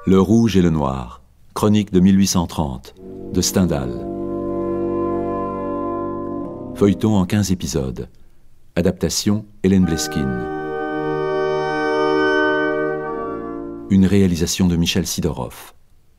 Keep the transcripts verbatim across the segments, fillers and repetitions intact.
Le Rouge et le Noir, chronique de mille huit cent trente, de Stendhal. Feuilleton en quinze épisodes. Adaptation Hélène Bleskine. Une réalisation de Michel Sidorov.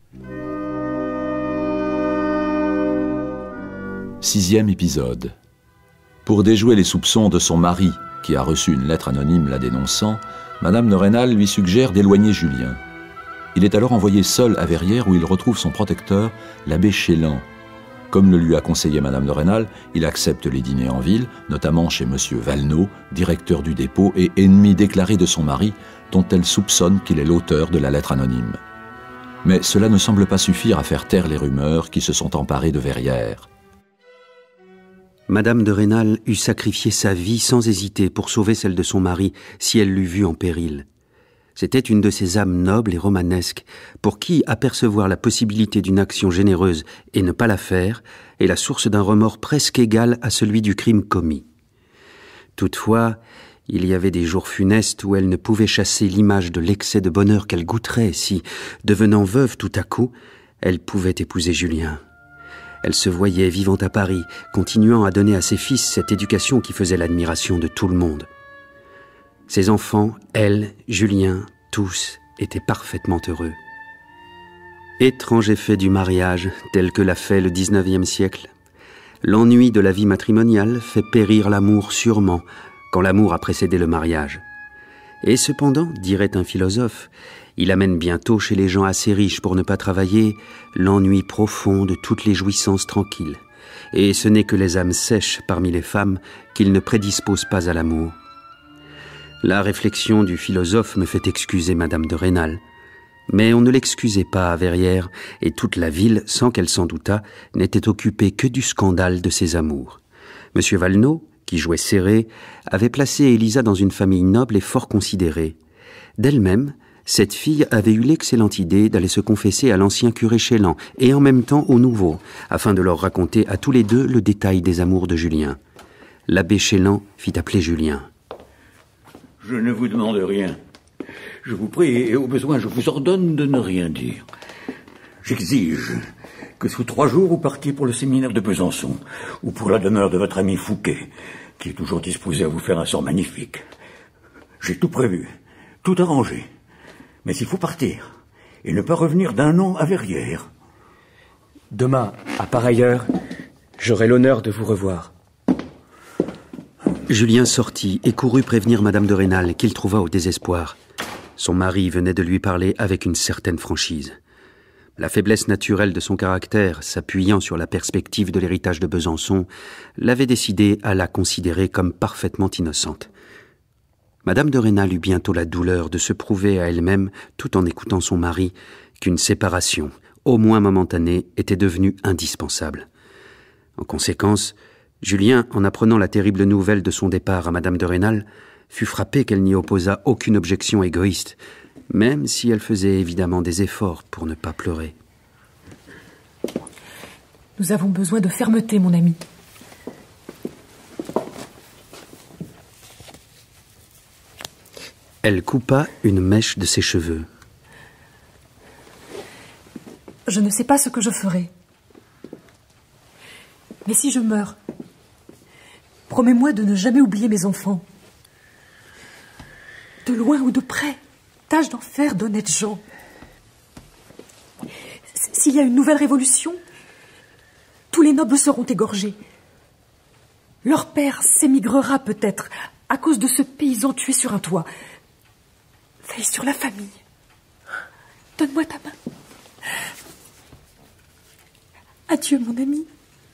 Sixième épisode. Pour déjouer les soupçons de son mari, qui a reçu une lettre anonyme la dénonçant, Madame de Rênal lui suggère d'éloigner Julien. Il est alors envoyé seul à Verrières où il retrouve son protecteur, l'abbé Chélan. Comme le lui a conseillé Madame de Rênal, il accepte les dîners en ville, notamment chez Monsieur Valenod, directeur du dépôt et ennemi déclaré de son mari, dont elle soupçonne qu'il est l'auteur de la lettre anonyme. Mais cela ne semble pas suffire à faire taire les rumeurs qui se sont emparées de Verrières. Madame de Rênal eût sacrifié sa vie sans hésiter pour sauver celle de son mari si elle l'eût vu en péril. C'était une de ces âmes nobles et romanesques pour qui apercevoir la possibilité d'une action généreuse et ne pas la faire est la source d'un remords presque égal à celui du crime commis. Toutefois, il y avait des jours funestes où elle ne pouvait chasser l'image de l'excès de bonheur qu'elle goûterait si, devenant veuve tout à coup, elle pouvait épouser Julien. Elle se voyait vivant à Paris, continuant à donner à ses fils cette éducation qui faisait l'admiration de tout le monde. Ses enfants, elle, Julien, tous étaient parfaitement heureux. Étrange effet du mariage, tel que l'a fait le dix-neuvième siècle. L'ennui de la vie matrimoniale fait périr l'amour sûrement, quand l'amour a précédé le mariage. Et cependant, dirait un philosophe, il amène bientôt chez les gens assez riches pour ne pas travailler l'ennui profond de toutes les jouissances tranquilles. Et ce n'est que les âmes sèches parmi les femmes qu'il ne prédispose pas à l'amour. La réflexion du philosophe me fait excuser Madame de Rênal. Mais on ne l'excusait pas à Verrières, et toute la ville, sans qu'elle s'en doutât, n'était occupée que du scandale de ses amours. Monsieur Valenod, qui jouait serré, avait placé Élisa dans une famille noble et fort considérée. D'elle-même, cette fille avait eu l'excellente idée d'aller se confesser à l'ancien curé Chélan et en même temps au nouveau, afin de leur raconter à tous les deux le détail des amours de Julien. L'abbé Chélan fit appeler Julien. « Je ne vous demande rien. Je vous prie et au besoin je vous ordonne de ne rien dire. J'exige que sous trois jours vous partiez pour le séminaire de Besançon ou pour la demeure de votre ami Fouquet, qui est toujours disposé à vous faire un sort magnifique. J'ai tout prévu, tout arrangé. Mais il faut partir, et ne pas revenir d'un an à Verrières. Demain, à pareille heure, j'aurai l'honneur de vous revoir. » Julien sortit et courut prévenir Madame de Rênal, qu'il trouva au désespoir. Son mari venait de lui parler avec une certaine franchise. La faiblesse naturelle de son caractère, s'appuyant sur la perspective de l'héritage de Besançon, l'avait décidé à la considérer comme parfaitement innocente. Madame de Rênal eut bientôt la douleur de se prouver à elle-même, tout en écoutant son mari, qu'une séparation, au moins momentanée, était devenue indispensable. En conséquence, Julien, en apprenant la terrible nouvelle de son départ à Madame de Rênal, fut frappé qu'elle n'y opposât aucune objection égoïste, même si elle faisait évidemment des efforts pour ne pas pleurer. « Nous avons besoin de fermeté, mon ami. » Elle coupa une mèche de ses cheveux. « Je ne sais pas ce que je ferai. Mais si je meurs, promets-moi de ne jamais oublier mes enfants. De loin ou de près, tâche d'en faire d'honnêtes gens. S'il y a une nouvelle révolution, tous les nobles seront égorgés. Leur père s'émigrera peut-être à cause de ce paysan tué sur un toit. Veille sur la famille. Donne-moi ta main. Adieu, mon ami.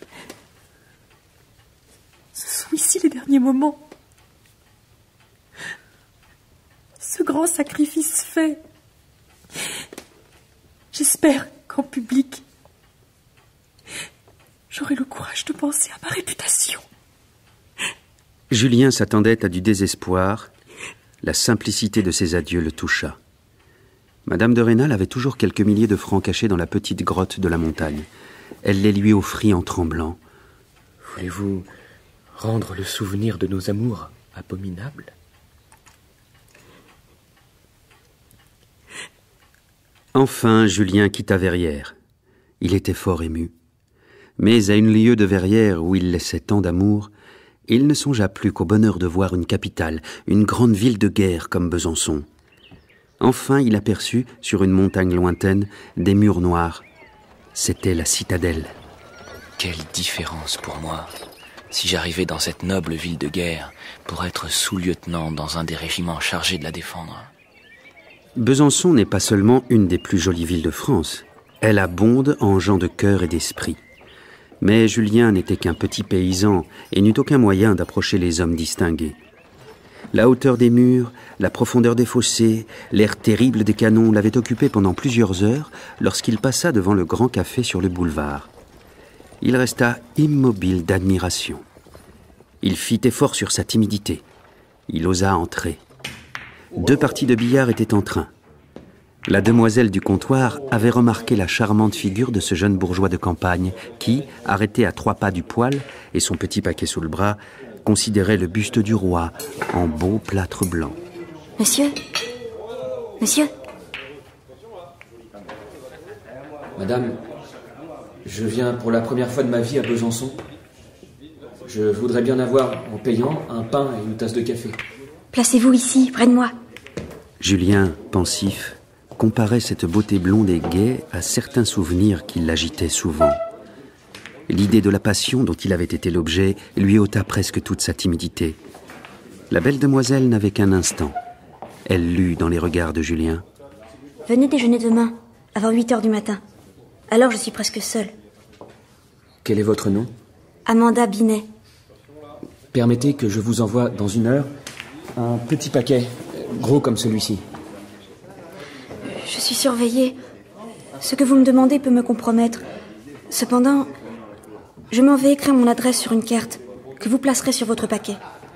Ce sont ici les derniers moments. Ce grand sacrifice fait. J'espère qu'en public, j'aurai le courage de penser à ma réputation. Julien s'attendait à du désespoir. La simplicité de ses adieux le toucha. Madame de Rênal avait toujours quelques milliers de francs cachés dans la petite grotte de la montagne. Elle les lui offrit en tremblant. « Voulez-vous rendre le souvenir de nos amours abominables ? Enfin, Julien quitta Verrières. Il était fort ému. Mais à une lieue de Verrières où il laissait tant d'amour, il ne songea plus qu'au bonheur de voir une capitale, une grande ville de guerre comme Besançon. Enfin, il aperçut, sur une montagne lointaine, des murs noirs. C'était la citadelle. Quelle différence pour moi, si j'arrivais dans cette noble ville de guerre pour être sous-lieutenant dans un des régiments chargés de la défendre. Besançon n'est pas seulement une des plus jolies villes de France. Elle abonde en gens de cœur et d'esprit. Mais Julien n'était qu'un petit paysan et n'eut aucun moyen d'approcher les hommes distingués. La hauteur des murs, la profondeur des fossés, l'air terrible des canons l'avaient occupé pendant plusieurs heures lorsqu'il passa devant le grand café sur le boulevard. Il resta immobile d'admiration. Il fit effort sur sa timidité. Il osa entrer. Deux parties de billard étaient en train. La demoiselle du comptoir avait remarqué la charmante figure de ce jeune bourgeois de campagne qui, arrêté à trois pas du poêle et son petit paquet sous le bras, considérait le buste du roi en beau plâtre blanc. Monsieur ? Monsieur ? Madame, je viens pour la première fois de ma vie à Besançon. Je voudrais bien avoir, en payant, un pain et une tasse de café. Placez-vous ici, près de moi. Julien, pensif, comparait cette beauté blonde et gaie à certains souvenirs qui l'agitaient souvent. L'idée de la passion dont il avait été l'objet lui ôta presque toute sa timidité. La belle demoiselle n'avait qu'un instant. Elle lut dans les regards de Julien. Venez déjeuner demain, avant huit heures du matin. Alors je suis presque seule. Quel est votre nom ? Amanda Binet. Permettez que je vous envoie dans une heure un petit paquet, gros comme celui-ci. Je suis surveillée. Ce que vous me demandez peut me compromettre. Cependant, je m'en vais écrire mon adresse sur une carte que vous placerez sur votre paquet.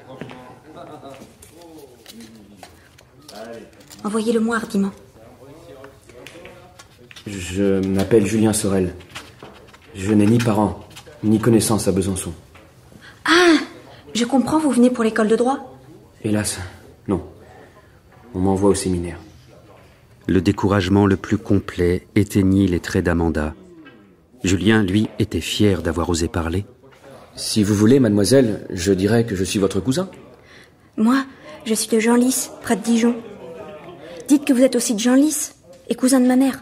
Envoyez-le-moi hardiment. Je m'appelle Julien Sorel. Je n'ai ni parents, ni connaissances à Besançon. Ah, je comprends, vous venez pour l'école de droit ? Hélas, non. On m'envoie au séminaire. Le découragement le plus complet éteignit les traits d'Amanda. Julien, lui, était fier d'avoir osé parler. Si vous voulez, mademoiselle, je dirais que je suis votre cousin. Moi, je suis de Genlis, près de Dijon. Dites que vous êtes aussi de Genlis et cousin de ma mère.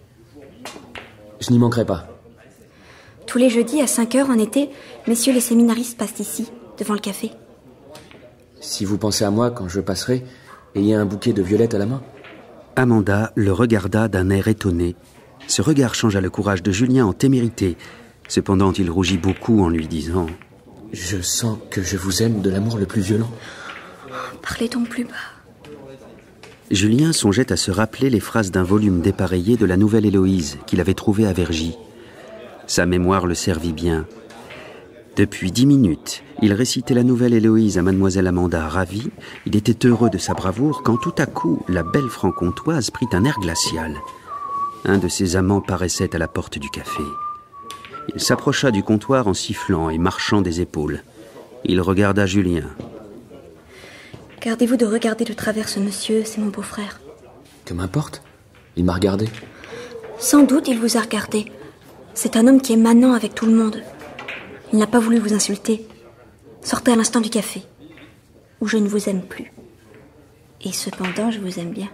Je n'y manquerai pas. Tous les jeudis, à cinq heures en été, messieurs les séminaristes passent ici, devant le café. Si vous pensez à moi quand je passerai, ayez un bouquet de violettes à la main. Amanda le regarda d'un air étonné. Ce regard changea le courage de Julien en témérité. Cependant, il rougit beaucoup en lui disant « Je sens que je vous aime de l'amour le plus violent. » Parlez donc plus bas. Julien songeait à se rappeler les phrases d'un volume dépareillé de la Nouvelle Héloïse qu'il avait trouvé à Vergy. Sa mémoire le servit bien. Depuis dix minutes, il récitait la Nouvelle Héloïse à mademoiselle Amanda ravie. Il était heureux de sa bravoure quand tout à coup, la belle franc-comtoise prit un air glacial. Un de ses amants paraissait à la porte du café. Il s'approcha du comptoir en sifflant et marchant des épaules. Il regarda Julien. Gardez-vous de regarder de travers ce monsieur, c'est mon beau-frère. Que m'importe, il m'a regardé. Sans doute il vous a regardé. C'est un homme qui est manant avec tout le monde. Il n'a pas voulu vous insulter. Sortez à l'instant du café, où je ne vous aime plus. Et cependant, je vous aime bien.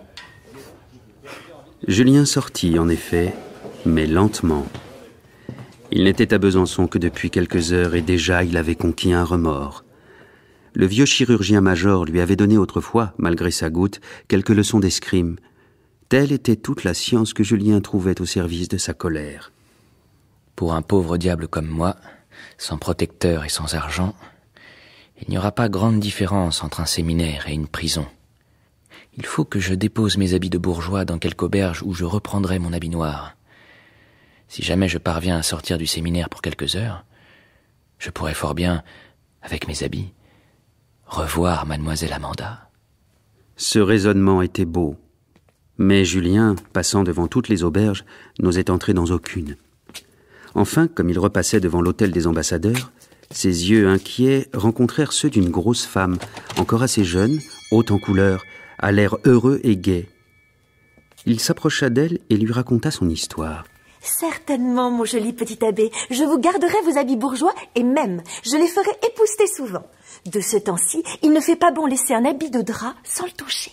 Julien sortit, en effet, mais lentement. Il n'était à Besançon que depuis quelques heures et déjà il avait conquis un remords. Le vieux chirurgien-major lui avait donné autrefois, malgré sa goutte, quelques leçons d'escrime. Telle était toute la science que Julien trouvait au service de sa colère. Pour un pauvre diable comme moi, sans protecteur et sans argent, il n'y aura pas grande différence entre un séminaire et une prison. Il faut que je dépose mes habits de bourgeois dans quelque auberge où je reprendrai mon habit noir. Si jamais je parviens à sortir du séminaire pour quelques heures, je pourrais fort bien, avec mes habits, revoir mademoiselle Amanda. Ce raisonnement était beau, mais Julien, passant devant toutes les auberges, n'osait entrer dans aucune. Enfin, comme il repassait devant l'hôtel des ambassadeurs, ses yeux inquiets rencontrèrent ceux d'une grosse femme, encore assez jeune, haute en couleur, à l'air heureux et gai. Il s'approcha d'elle et lui raconta son histoire. Certainement, mon joli petit abbé. Je vous garderai vos habits bourgeois et même, je les ferai épousseter souvent. De ce temps-ci, il ne fait pas bon laisser un habit de drap sans le toucher.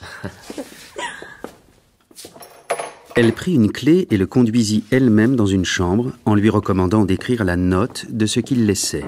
Elle prit une clé et le conduisit elle-même dans une chambre en lui recommandant d'écrire la note de ce qu'il laissait.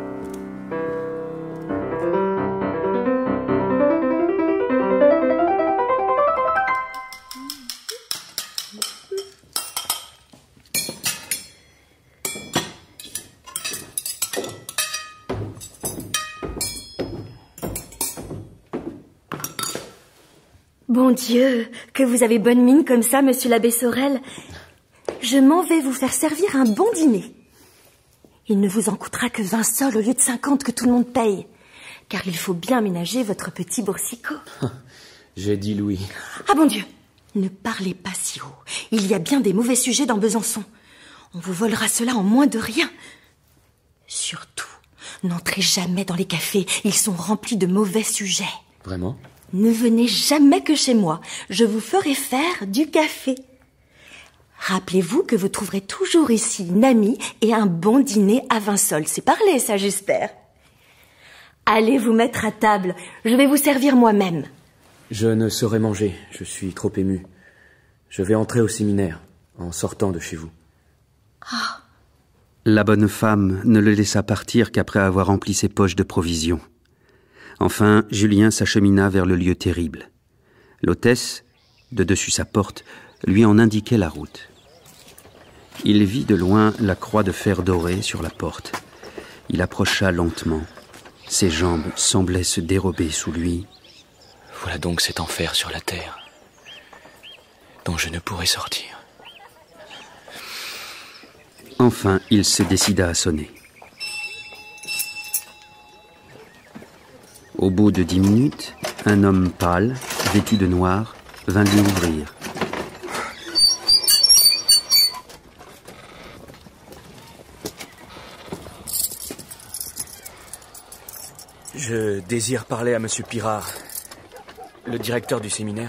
Bon Dieu, que vous avez bonne mine comme ça, monsieur l'abbé Sorel. Je m'en vais vous faire servir un bon dîner. Il ne vous en coûtera que vingt sols au lieu de cinquante que tout le monde paye. Car il faut bien ménager votre petit boursicot. J'ai dit Louis. Ah bon Dieu, ne parlez pas si haut. Il y a bien des mauvais sujets dans Besançon. On vous volera cela en moins de rien. Surtout, n'entrez jamais dans les cafés. Ils sont remplis de mauvais sujets. Vraiment ? Ne venez jamais que chez moi. Je vous ferai faire du café. Rappelez-vous que vous trouverez toujours ici une amie et un bon dîner à vingt sols. C'est parlé, ça, j'espère. Allez vous mettre à table. Je vais vous servir moi-même. Je ne saurais manger. Je suis trop ému. Je vais entrer au séminaire en sortant de chez vous. Ah. La bonne femme ne le laissa partir qu'après avoir rempli ses poches de provisions. Enfin, Julien s'achemina vers le lieu terrible. L'hôtesse, de dessus sa porte, lui en indiquait la route. Il vit de loin la croix de fer doré sur la porte. Il approcha lentement. Ses jambes semblaient se dérober sous lui. Voilà donc cet enfer sur la terre, dont je ne pourrais sortir. Enfin, il se décida à sonner. Au bout de dix minutes, un homme pâle, vêtu de noir, vint lui ouvrir. Je désire parler à monsieur Pirard, le directeur du séminaire.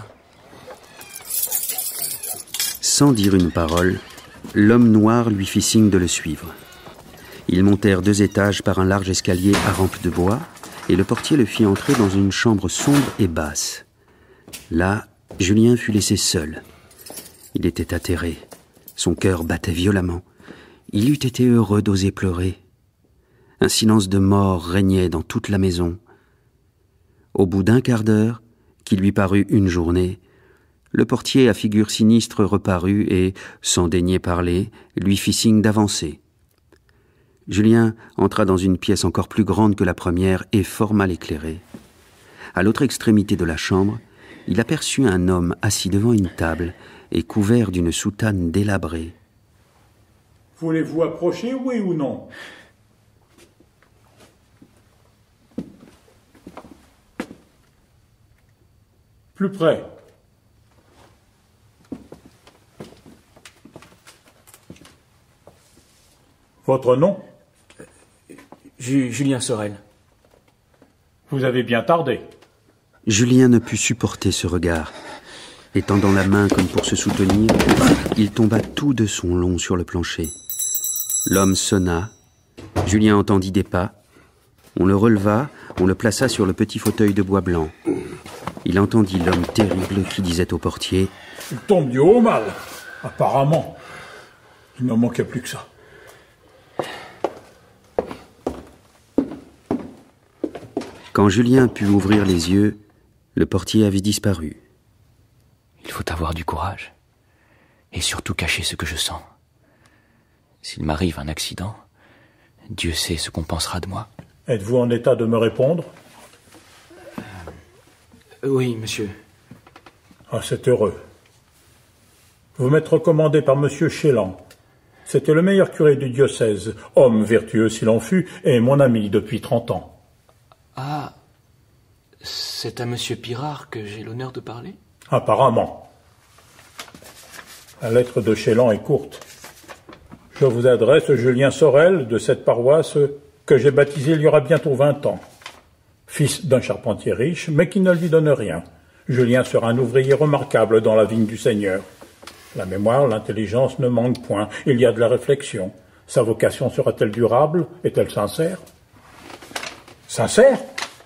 Sans dire une parole, l'homme noir lui fit signe de le suivre. Ils montèrent deux étages par un large escalier à rampe de bois, et le portier le fit entrer dans une chambre sombre et basse. Là, Julien fut laissé seul. Il était atterré. Son cœur battait violemment. Il eût été heureux d'oser pleurer. Un silence de mort régnait dans toute la maison. Au bout d'un quart d'heure, qui lui parut une journée, le portier à figure sinistre reparut et, sans daigner parler, lui fit signe d'avancer. Julien entra dans une pièce encore plus grande que la première et fort mal éclairée. À l'autre extrémité de la chambre, il aperçut un homme assis devant une table et couvert d'une soutane délabrée. « Voulez-vous approcher, oui ou non ?» Plus près. Votre nom ? Ju- Julien Sorel. Vous avez bien tardé. Julien ne put supporter ce regard. Étendant la main comme pour se soutenir, il tomba tout de son long sur le plancher. L'homme sonna. Julien entendit des pas. On le releva, on le plaça sur le petit fauteuil de bois blanc. Il entendit l'homme terrible qui disait au portier « Il tombe du haut mal, apparemment. Il n'en manquait plus que ça. » Quand Julien put ouvrir les yeux, le portier avait disparu. Il faut avoir du courage, et surtout cacher ce que je sens. S'il m'arrive un accident, Dieu sait ce qu'on pensera de moi. Êtes-vous en état de me répondre ? Euh, oui, monsieur. Ah, c'est heureux. Vous m'êtes recommandé par monsieur Chélan. C'était le meilleur curé du diocèse, homme vertueux s'il en fut, et mon ami depuis trente ans. Ah, c'est à monsieur Pirard que j'ai l'honneur de parler ? Apparemment. La lettre de Chélan est courte. Je vous adresse Julien Sorel de cette paroisse que j'ai baptisée il y aura bientôt vingt ans. Fils d'un charpentier riche, mais qui ne lui donne rien. Julien sera un ouvrier remarquable dans la vigne du Seigneur. La mémoire, l'intelligence ne manquent point. Il y a de la réflexion. Sa vocation sera-t-elle durable? Est-elle sincère? Sincère?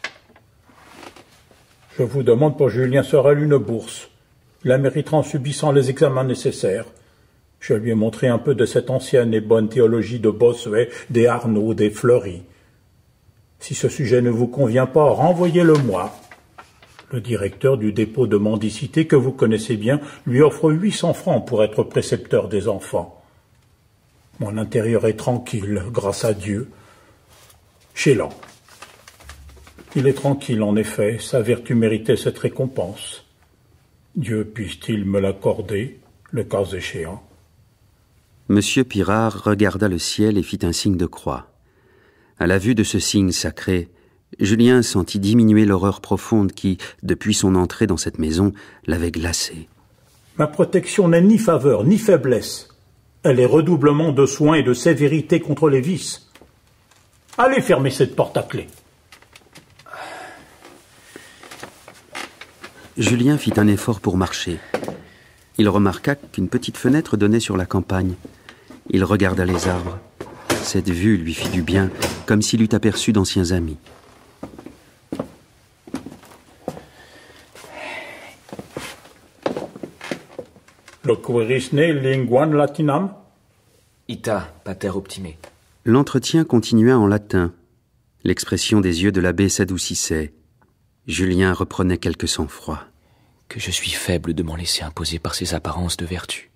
Je vous demande pour Julien Sorel une bourse. Il la méritera en subissant les examens nécessaires. Je lui ai montré un peu de cette ancienne et bonne théologie de Bossuet, des Arnaud, des Fleury. Si ce sujet ne vous convient pas, renvoyez-le-moi. Le directeur du dépôt de mendicité, que vous connaissez bien, lui offre huit cents francs pour être précepteur des enfants. Mon intérieur est tranquille, grâce à Dieu. Chélan. Il est tranquille, en effet, sa vertu méritait cette récompense. Dieu puisse-t-il me l'accorder, le cas échéant. Monsieur Pirard regarda le ciel et fit un signe de croix. À la vue de ce signe sacré, Julien sentit diminuer l'horreur profonde qui, depuis son entrée dans cette maison, l'avait glacé. Ma protection n'est ni faveur, ni faiblesse. Elle est redoublement de soins et de sévérité contre les vices. Allez fermer cette porte à clé. Julien fit un effort pour marcher. Il remarqua qu'une petite fenêtre donnait sur la campagne. Il regarda les arbres. Cette vue lui fit du bien, comme s'il eût aperçu d'anciens amis. Loquerisne linguam latinam? Ita, pater optime. L'entretien continua en latin. L'expression des yeux de l'abbé s'adoucissait. Julien reprenait quelque sang-froid. Que je suis faible de m'en laisser imposer par ces apparences de vertu.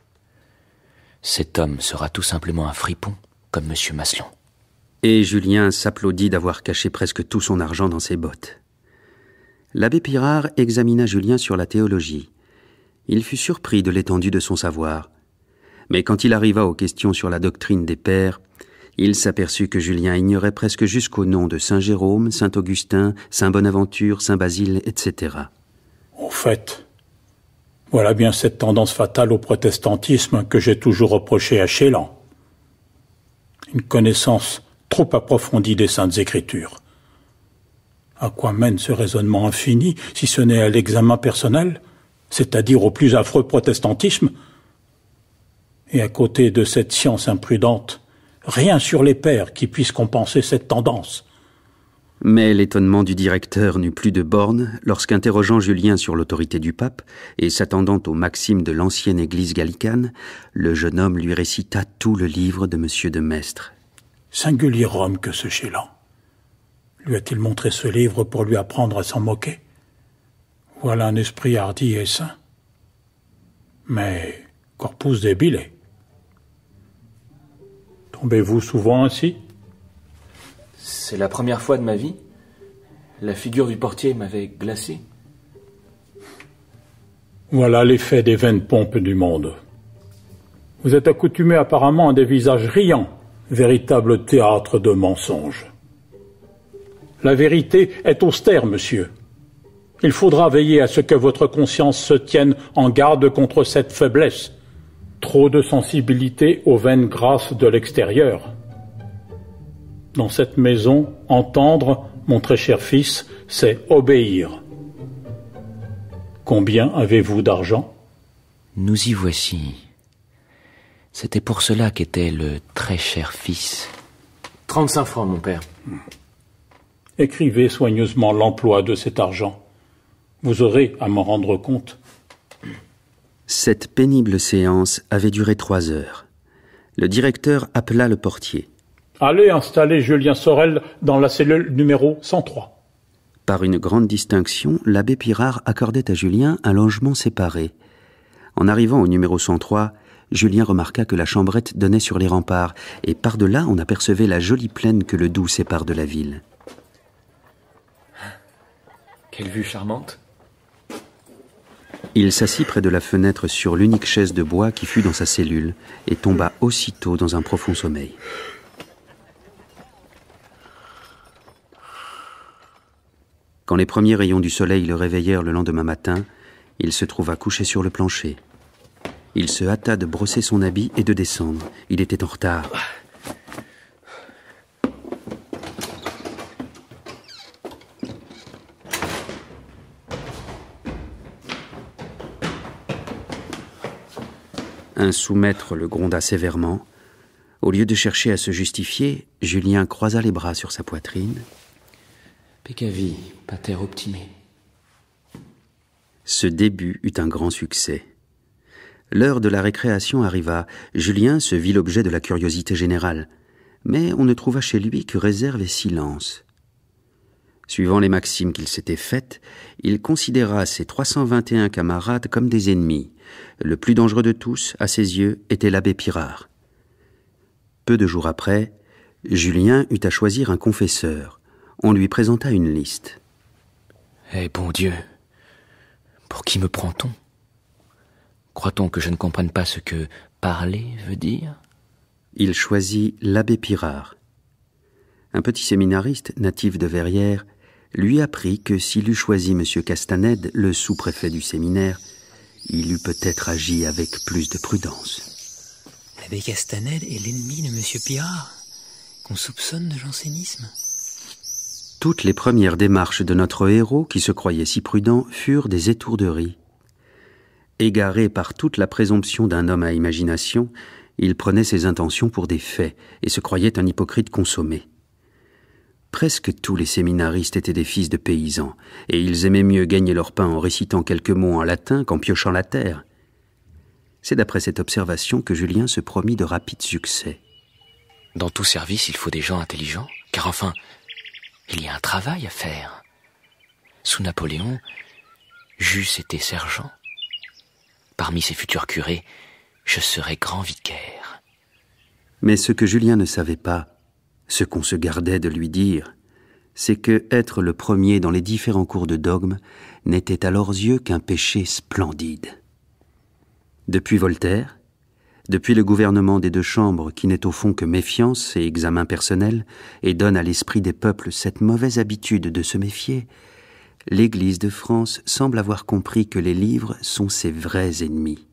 Cet homme sera tout simplement un fripon, comme Monsieur Maslon. Et Julien s'applaudit d'avoir caché presque tout son argent dans ses bottes. L'abbé Pirard examina Julien sur la théologie. Il fut surpris de l'étendue de son savoir. Mais quand il arriva aux questions sur la doctrine des pères, il s'aperçut que Julien ignorait presque jusqu'au nom de Saint Jérôme, Saint Augustin, Saint Bonaventure, Saint Basile, et cetera. Au fait, voilà bien cette tendance fatale au protestantisme que j'ai toujours reprochée à Chélan. Une connaissance trop approfondie des Saintes Écritures. À quoi mène ce raisonnement infini, si ce n'est à l'examen personnel, c'est-à-dire au plus affreux protestantisme? Et à côté de cette science imprudente, rien sur les pères qui puisse compenser cette tendance. Mais l'étonnement du directeur n'eut plus de bornes lorsqu'interrogeant Julien sur l'autorité du pape et s'attendant aux maximes de l'ancienne église gallicane, le jeune homme lui récita tout le livre de Monsieur de Maistre. Singulier homme que ce Chélan. Lui a-t-il montré ce livre pour lui apprendre à s'en moquer? Voilà un esprit hardi et sain. Mais corpus débile. Tombez-vous souvent ainsi? C'est la première fois de ma vie. La figure du portier m'avait glacé. Voilà l'effet des vaines pompes du monde. Vous êtes accoutumé apparemment à des visages riants, véritable théâtre de mensonges. La vérité est austère, monsieur. Il faudra veiller à ce que votre conscience se tienne en garde contre cette faiblesse. Trop de sensibilité aux vaines grâces de l'extérieur. Dans cette maison, entendre, mon très cher fils, c'est obéir. Combien avez-vous d'argent? Nous y voici. C'était pour cela qu'était le très cher fils. Trente-cinq francs, mon père. Écrivez soigneusement l'emploi de cet argent. Vous aurez à m'en rendre compte. Cette pénible séance avait duré trois heures. Le directeur appela le portier. Allez installer Julien Sorel dans la cellule numéro cent trois. Par une grande distinction, l'abbé Pirard accordait à Julien un logement séparé. En arrivant au numéro cent trois, Julien remarqua que la chambrette donnait sur les remparts, et par-delà on apercevait la jolie plaine que le Doubs sépare de la ville. Quelle vue charmante! Il s'assit près de la fenêtre sur l'unique chaise de bois qui fut dans sa cellule, et tomba aussitôt dans un profond sommeil. Quand les premiers rayons du soleil le réveillèrent le lendemain matin, il se trouva couché sur le plancher. Il se hâta de brosser son habit et de descendre. Il était en retard. Un sous-maître le gronda sévèrement. Au lieu de chercher à se justifier, Julien croisa les bras sur sa poitrine. Peccavi, pater optime. Ce début eut un grand succès. L'heure de la récréation arriva. Julien se vit l'objet de la curiosité générale. Mais on ne trouva chez lui que réserve et silence. Suivant les maximes qu'il s'était faites, il considéra ses trois cent vingt et un camarades comme des ennemis. Le plus dangereux de tous, à ses yeux, était l'abbé Pirard. Peu de jours après, Julien eut à choisir un confesseur. On lui présenta une liste. Eh bon Dieu, pour qui me prend-on? Croit-on que je ne comprenne pas ce que parler veut dire? Il choisit l'abbé Pirard. Un petit séminariste, natif de Verrières, lui apprit que s'il eût choisi M. Castanède, le sous-préfet du séminaire, il eût peut-être agi avec plus de prudence. L'abbé Castanède est l'ennemi de M. Pirard, qu'on soupçonne de jansénisme. Toutes les premières démarches de notre héros, qui se croyait si prudent, furent des étourderies. Égaré par toute la présomption d'un homme à imagination, il prenait ses intentions pour des faits et se croyait un hypocrite consommé. Presque tous les séminaristes étaient des fils de paysans, et ils aimaient mieux gagner leur pain en récitant quelques mots en latin qu'en piochant la terre. C'est d'après cette observation que Julien se promit de rapides succès. Dans tout service, il faut des gens intelligents, car enfin, il y a un travail à faire. Sous Napoléon, j'eusse été sergent. Parmi ses futurs curés, je serai grand vicaire. Mais ce que Julien ne savait pas, ce qu'on se gardait de lui dire, c'est que être le premier dans les différents cours de dogme n'était à leurs yeux qu'un péché splendide. Depuis Voltaire, depuis le gouvernement des deux chambres qui n'est au fond que méfiance et examen personnel et donne à l'esprit des peuples cette mauvaise habitude de se méfier, l'Église de France semble avoir compris que les livres sont ses vrais ennemis.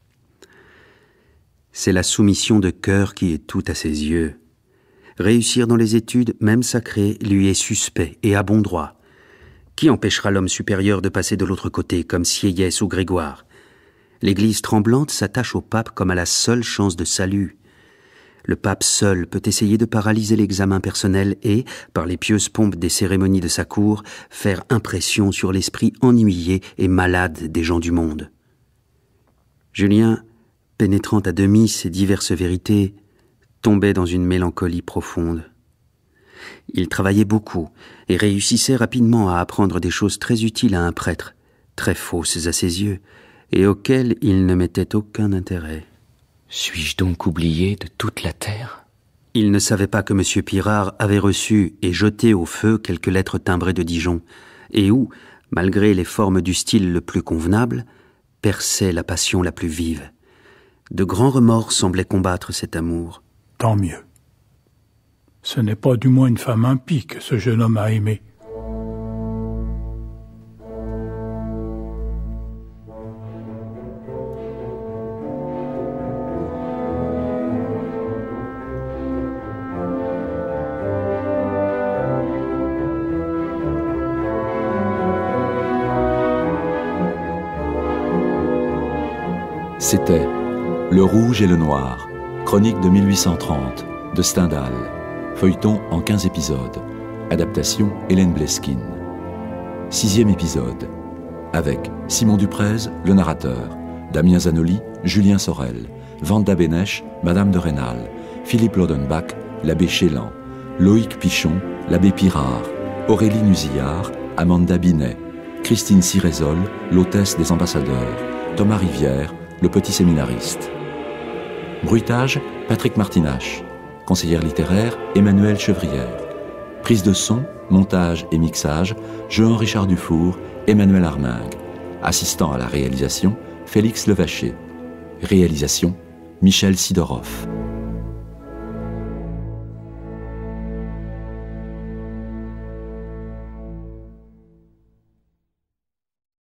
C'est la soumission de cœur qui est tout à ses yeux. Réussir dans les études, même sacrées, lui est suspect et à bon droit. Qui empêchera l'homme supérieur de passer de l'autre côté, comme Sieyès ou Grégoire? L'Église tremblante s'attache au pape comme à la seule chance de salut. Le pape seul peut essayer de paralyser l'examen personnel et, par les pieuses pompes des cérémonies de sa cour, faire impression sur l'esprit ennuyé et malade des gens du monde. Julien, pénétrant à demi ces diverses vérités, tombait dans une mélancolie profonde. Il travaillait beaucoup et réussissait rapidement à apprendre des choses très utiles à un prêtre, très fausses à ses yeux, et auxquelles il ne mettait aucun intérêt. Suis-je donc oublié de toute la terre? Il ne savait pas que M. Pirard avait reçu et jeté au feu quelques lettres timbrées de Dijon, et où, malgré les formes du style le plus convenable, perçait la passion la plus vive. De grands remords semblaient combattre cet amour. Tant mieux. Ce n'est pas du moins une femme impie que ce jeune homme a aimée. C'était Le Rouge et le Noir, chronique de mille huit cent trente, de Stendhal, feuilleton en quinze épisodes, adaptation Hélène Bleskine. Sixième épisode, avec Simon Duprez, le narrateur, Damien Zanoli, Julien Sorel, Vanda Bénèche, Madame de Rênal, Philippe Lodenbach, l'abbé Chélan, Loïc Pichon, l'abbé Pirard, Aurélie Nusillard, Amanda Binet, Christine Sirézol, l'hôtesse des ambassadeurs, Thomas Rivière, le petit séminariste. Bruitage, Patrick Martinache. Conseillère littéraire, Emmanuelle Chevrière. Prise de son, montage et mixage, Jean-Richard Dufour, Emmanuel Armingue. Assistant à la réalisation, Félix Levaché. Réalisation, Michel Sidorov.